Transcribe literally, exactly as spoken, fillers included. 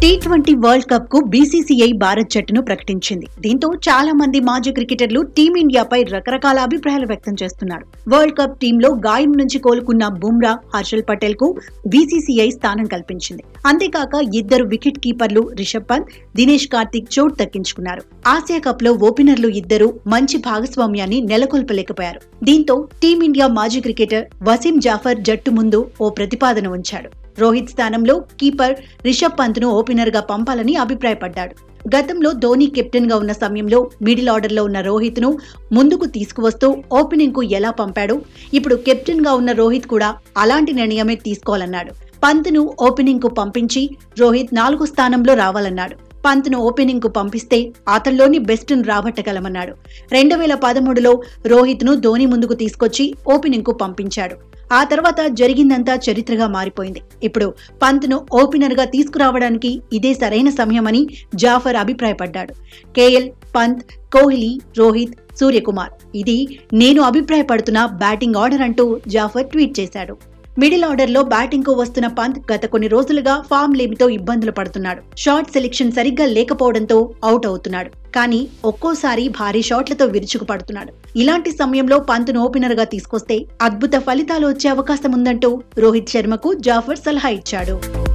Tea twenty world cup కు BCCI Bharat జట్టును ప్రకటించింది. దీంతో చాలా మంది మాజీ క్రికెటర్లు టీమిండియాపై రకరకాల అభిప్రాయాలు వ్యక్తం చేస్తున్నారు. వరల్డ్ కప్ టీంలో గాయం నుంచి కోలుకున్న బుమ్రా, హర్షల్ పటేల్ కు బీసీసీఐ స్థానం కల్పించింది. అంతేకాక ఇద్దరు వికెట్ కీపర్లు రిషబ్ పంత్, దినేష్ కార్తిక్ చోటు దక్కించుకున్నారు. ఆసియా కప్ లో ఓపెనర్లు ఇద్దరు మంచి భాగస్వామ్యాన్ని నెలకొల్పలేకపోయారు. దీంతో టీమిండియా మాజీ క్రికెటర్ వసీం జాఫర్ జట్టు ముందు ఓ ప్రతిపాదన ఉంచాడు. రోహిత్ స్థానంలో కీపర్ రిషబ్ పంత్ ను ఓపెనర్ గా పంపాలని అభిప్రాయపడ్డాడు. గతంలో ధోని కెప్టెన్ గా ఉన్న సమయంలో మిడిల్ ఆర్డర్ లో ఉన్న రోహిత్ ను ముందుకు తీసుకువస్తూ ఓపెనింగ్ కు ఎలా పంపాడో ఇప్పుడు కెప్టెన్ గా ఉన్న రోహిత్ కూడా అలాంటి నిర్ణయమే తీసుకోవాలన్నాడు. పంత్ ను ఓపెనింగ్ కు పంపించి రోహిత్ నాలుగో స్థానంలో రావాలన్నాడు. పంత్ ను ఓపెనింగ్ కు పంపిస్తే అతల్లోని బెస్ట్ ను రాబట్టగలమన్నాడు. రెండు వేల పదమూడులో రోహిత్ ను ధోని ముందుకు తీసుకొచ్చి ఓపెనింగ్ కు పంపించాడు. ఆ తర్వాత జరిగిందంతా చరిత్రగా మారిపోయింది. ఇప్పుడు పంత్ ను ఓపెనర్ గా తీసుకురావడానికి ఇదే సరైన సమయమని జాఫర్ అభిప్రాయపడ్డాడు. కేఎల్, పంత్, కోహ్లీ, రోహిత్, సూర్యకుమార్ ఇది నేను అభిప్రాయపడుతున్న బ్యాటింగ్ ఆర్డర్ అంటూ జాఫర్ ట్వీట్ చేశాడు. మిడిల్ ఆర్డర్ లో బ్యాటింగ్ కు వస్తున్న పంత్ గత కొన్ని రోజులుగా ఫామ్ లేమితో ఇబ్బందులు పడుతున్నాడు. షాట్ సెలెక్షన్ సరిగ్గా లేకపోవడంతో అవుట్ అవుతున్నాడు. కానీ ఒక్కోసారి భారీ షాట్లతో విరుచుకుపడుతున్నాడు. ఇలాంటి సమయంలో పంత్ ను ఓపెనర్ గా తీసుకొస్తే అద్భుత ఫలితాలు వచ్చే అవకాశం ఉందంటూ రోహిత్ శర్మకు జాఫర్ సలహా ఇచ్చాడు.